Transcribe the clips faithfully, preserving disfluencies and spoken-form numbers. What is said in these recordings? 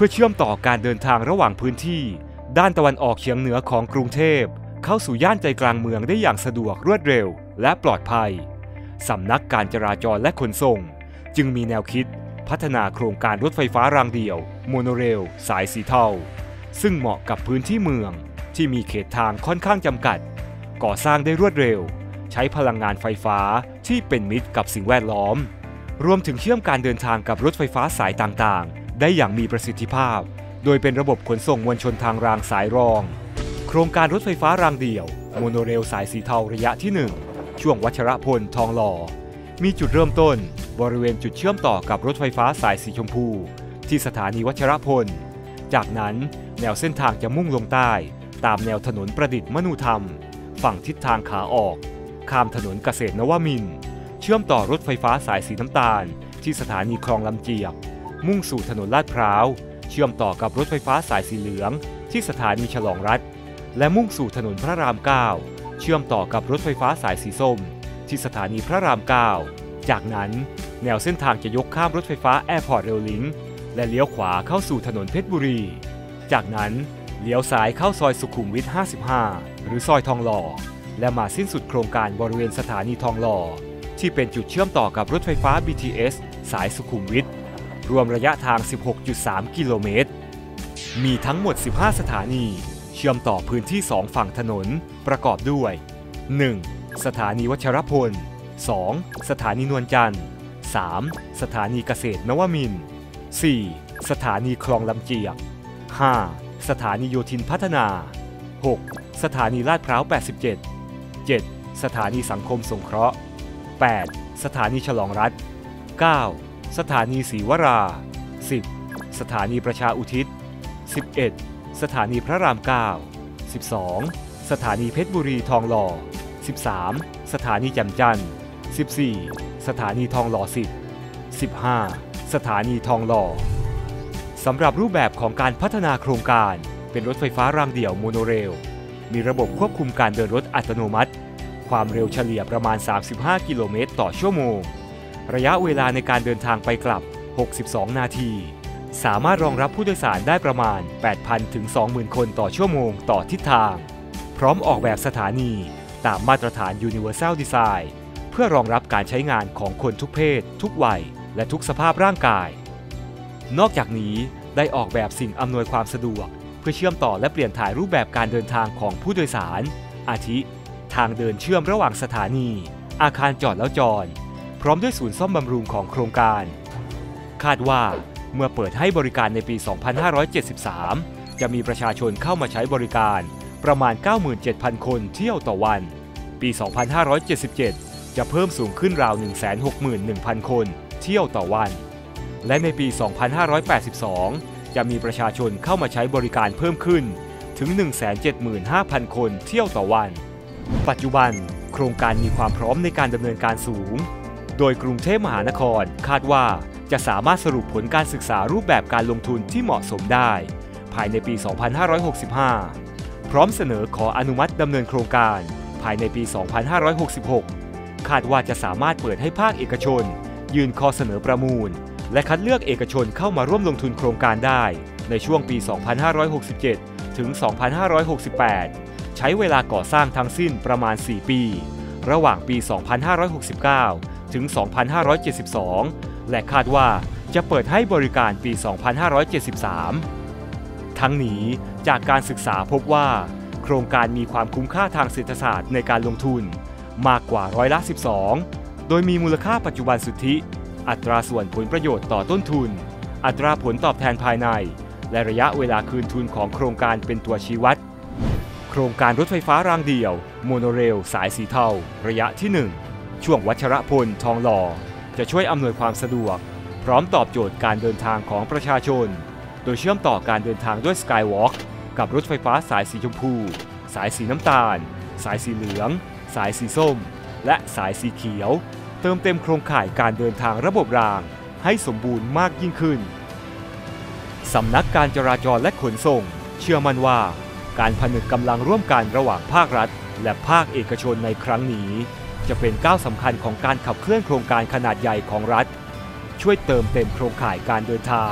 พื่อเชื่อมต่อการเดินทางระหว่างพื้นที่ด้านตะวันออกเฉียงเหนือของกรุงเทพเข้าสู่ย่านใจกลางเมืองได้อย่างสะดวกรวดเร็วและปลอดภัยสำนักการจราจรและขนส่งจึงมีแนวคิดพัฒนาโครงการรถไฟฟ้ารางเดี่ยวโมโนเรลสายสีเทาซึ่งเหมาะกับพื้นที่เมืองที่มีเขตทางค่อนข้างจำกัดก่อสร้างได้รวดเร็วใช้พลังงานไฟฟ้าที่เป็นมิตรกับสิ่งแวดล้อมรวมถึงเชื่อมการเดินทางกับรถไฟฟ้าสายต่างๆได้อย่างมีประสิทธิภาพโดยเป็นระบบขนส่งมวลชนทางรางสายรองโครงการรถไฟฟ้ารางเดี่ยวโมโนเรลสายสีเทาระยะที่หนึ่งช่วงวัชรพลทองหล่อมีจุดเริ่มต้นบริเวณจุดเชื่อมต่อกับรถไฟฟ้าสายสีชมพูที่สถานีวัชรพลจากนั้นแนวเส้นทางจะมุ่งลงใต้ตามแนวถนนประดิษฐ์มนูธรรมฝั่งทิศทางขาออกข้ามถนนเกษตรนวมินทร์เชื่อมต่อรถไฟฟ้าสายสีน้ำตาลที่สถานีคลองลำเจียกมุ่งสู่ถนนลาดพร้าวเชื่อมต่อกับรถไฟฟ้าสายสีเหลืองที่สถานีฉลองรัฐและมุ่งสู่ถนนพระรามเก้าเชื่อมต่อกับรถไฟฟ้าสายสีส้มที่สถานีพระรามเก้าจากนั้นแนวเส้นทางจะยกข้ามรถไฟฟ้าแอร์พอร์ตเรลลิงก์และเลี้ยวขวาเข้าสู่ถนนเพชรบุรีจากนั้นเลี้ยวซ้ายเข้าซอยสุขุมวิทห้าสิบห้าหรือซอยทองหล่อและมาสิ้นสุดโครงการบริเวณสถานีทองหล่อที่เป็นจุดเชื่อมต่อกับรถไฟฟ้า บี ที เอส สายสุขุมวิทรวมระยะทาง สิบหกจุดสาม กิโลเมตรมีทั้งหมดสิบห้าสถานีเชื่อมต่อพื้นที่สองฝั่งถนนประกอบด้วย หนึ่ง สถานีวัชรพล สอง สถานีนวลจันทร์ สาม สถานีเกษตรนวมินทร์ สี่ สถานีคลองลำเจียก ห้า สถานีโยธินพัฒนา หก สถานีลาดพร้าว แปดสิบเจ็ด เจ็ด สถานีสังคมสงเคราะห์ แปด สถานีฉลองรัฐ เก้า สถานีศรีวรา สิบ สถานีประชาอุทิศ สิบเอ็ด สถานีพระรามเก้า สิบสอง สถานีเพชรบุรีทองหล่อ สิบสาม สถานีแจ่มจันทร์ สิบสี่ สถานีทองหล่อสิบ สิบห้า สถานีทองหล่อสำหรับรูปแบบของการพัฒนาโครงการเป็นรถไฟฟ้ารางเดี่ยวโมโนเรลมีระบบควบคุมการเดินรถอัตโนมัติความเร็วเฉลี่ยประมาณสามสิบห้ากิโลเมตรต่อชั่วโมงระยะเวลาในการเดินทางไปกลับหกสิบสองนาทีสามารถรองรับผู้โดยสารได้ประมาณ แปดพัน ถึง สองหมื่น คนต่อชั่วโมงต่อทิศทางพร้อมออกแบบสถานีตามมาตรฐาน Universal Design เพื่อรองรับการใช้งานของคนทุกเพศทุกวัยและทุกสภาพร่างกายนอกจากนี้ได้ออกแบบสิ่งอำนวยความสะดวกเพื่อเชื่อมต่อและเปลี่ยนถ่ายรูปแบบการเดินทางของผู้โดยสารอาทิทางเดินเชื่อมระหว่างสถานีอาคารจอดแล้วจอดพร้อมด้วยศูนย์ซ่อมบำรุงของโครงการคาดว่าเมื่อเปิดให้บริการในปี สองพันห้าร้อยเจ็ดสิบสาม จะมีประชาชนเข้ามาใช้บริการประมาณ เก้าหมื่นเจ็ดพัน คนเที่ยวต่อวันปี สองพันห้าร้อยเจ็ดสิบเจ็ด จะเพิ่มสูงขึ้นราว หนึ่งแสนหกหมื่นหนึ่งพัน คนเที่ยวต่อวันและในปี สองพันห้าร้อยแปดสิบสอง จะมีประชาชนเข้ามาใช้บริการเพิ่มขึ้นถึง หนึ่งแสนเจ็ดหมื่นห้าพัน คนเที่ยวต่อวันปัจจุบันโครงการมีความพร้อมในการดำเนินการสูงโดยกรุงเทพมหานครคาดว่าจะสามารถสรุปผลการศึกษารูปแบบการลงทุนที่เหมาะสมได้ภายในปี สองพันห้าร้อยหกสิบห้า พร้อมเสนอขออนุมัติดำเนินโครงการภายในปี สองพันห้าร้อยหกสิบหก คาดว่าจะสามารถเปิดให้ภาคเอกชนยื่นข้อเสนอประมูลและคัดเลือกเอกชนเข้ามาร่วมลงทุนโครงการได้ในช่วงปี สองพันห้าร้อยหกสิบเจ็ด ถึง สองพันห้าร้อยหกสิบแปด ใช้เวลาก่อสร้างทั้งสิ้นประมาณ สี่ ปีระหว่างปี สองพันห้าร้อยหกสิบเก้า ถึง สองพันห้าร้อยเจ็ดสิบสอง และคาดว่าจะเปิดให้บริการปี สองพันห้าร้อยเจ็ดสิบสาม ทั้งนี้จากการศึกษาพบว่าโครงการมีความคุ้มค่าทางเศรษฐศาสตร์ในการลงทุนมากกว่าร้อยละ สิบสอง โดยมีมูลค่าปัจจุบันสุทธิอัตราส่วนผลประโยชน์ต่อต้นทุนอัตราผลตอบแทนภายในและระยะเวลาคืนทุนของโครงการเป็นตัวชี้วัดโครงการรถไฟฟ้ารางเดี่ยวโมโนเรลสายสีเทาระยะที่หนึ่งช่วงวัชรพลทองหล่อจะช่วยอำนวยความสะดวกพร้อมตอบโจทย์การเดินทางของประชาชนโดยเชื่อมต่อการเดินทางด้วยสกายวอล์กกับรถไฟฟ้าสายสีชมพูสายสีน้ำตาลสายสีเหลืองสายสีส้มและสายสีเขียวเติมเต็มโครงข่ายการเดินทางระบบรางให้สมบูรณ์มากยิ่งขึ้นสำนักการจราจรและขนส่งเชื่อมั่นว่าการผนึกกำลังร่วมกันระหว่างภาครัฐและภาคเอกชนในครั้งนี้จะเป็นก้าวสำคัญของการขับเคลื่อนโครงการขนาดใหญ่ของรัฐช่วยเติมเต็มโครงข่ายการเดินทาง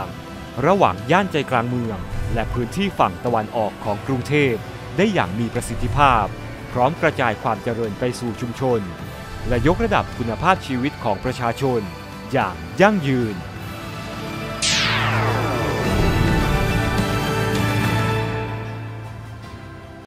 ระหว่างย่านใจกลางเมืองและพื้นที่ฝั่งตะวันออกของกรุงเทพได้อย่างมีประสิทธิภาพพร้อมกระจายความเจริญไปสู่ชุมชนและยกระดับคุณภาพชีวิตของประชาชนอย่างยั่งยืน